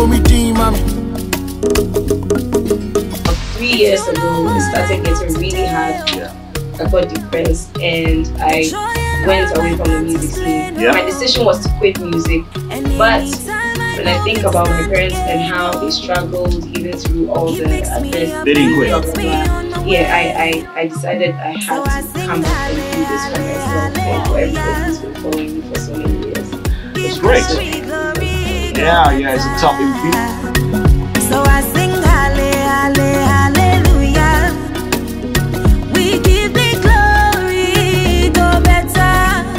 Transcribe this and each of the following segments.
3 years ago, it started getting really hard. I got depressed and I went away from the music scene. My decision was to quit music, but when I think about my parents and how they struggled even through all the adversity, they didn't quit. I decided I had to come back and do this for myself and for everybody who's been following me for so many years. It's great. Yeah, it's a top EP. So I sing hallelujah. We give the glory, go better.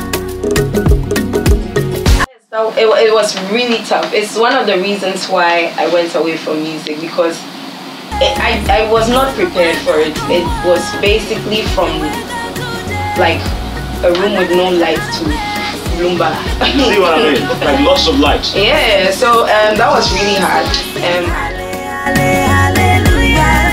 So it was really tough. It's one of the reasons why I went away from music, because I was not prepared for it. It was basically from like a room with no light to Bloomba. See what I mean? Like lots of lights. Yeah, so that was really hard. Hallelujah.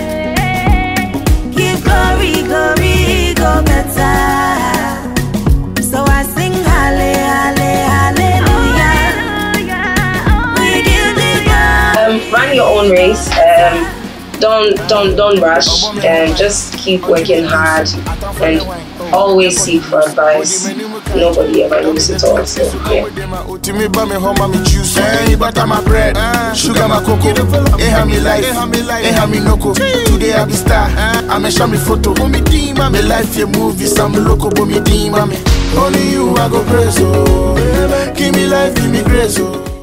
Give glory, glory, go better. So I sing hallelujah. We give the glory. Run your own race. Don't rush, and just keep working hard and always seek for advice. Nobody ever knows it all, so yeah. Sugar my cocoa, me life, me noko. Today I be star, I'm a shami photo. Me life your movie, some loco, but me team, only you I go praise, oh. Give me life, give me grace, oh.